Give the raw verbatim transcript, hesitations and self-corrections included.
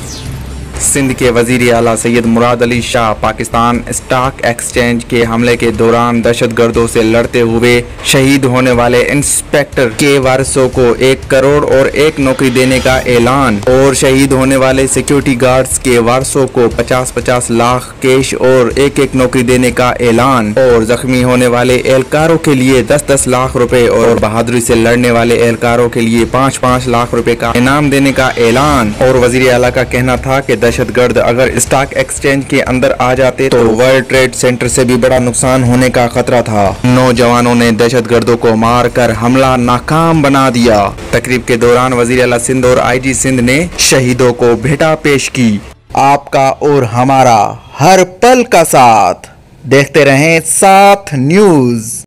सिंध के वजीर आला सैयद मुराद अली शाह पाकिस्तान स्टॉक एक्सचेंज के हमले के दौरान दहशतगर्दों से लड़ते हुए शहीद होने वाले इंस्पेक्टर के वारिसों को एक करोड़ और एक नौकरी देने का ऐलान, और शहीद होने वाले सिक्योरिटी गार्ड्स के वारिसों को पचास पचास लाख कैश और एक एक नौकरी देने का ऐलान, और जख्मी होने वाले एहलकारों के लिए दस दस लाख रुपए और बहादुरी से लड़ने वाले एहलकारों के लिए पाँच पाँच लाख रुपए का इनाम देने का ऐलान। और वजीर आला का कहना था कि दहशतगर्द अगर स्टॉक एक्सचेंज के अंदर आ जाते तो वर्ल्ड ट्रेड सेंटर से भी बड़ा नुकसान होने का खतरा था। नौजवानों ने दहशतगर्दों को मारकर हमला नाकाम बना दिया। तकरीब के दौरान वजीर आला सिंध और आई जी सिंध ने शहीदों को भेंट पेश की। आपका और हमारा हर पल का साथ, देखते रहें साथ न्यूज।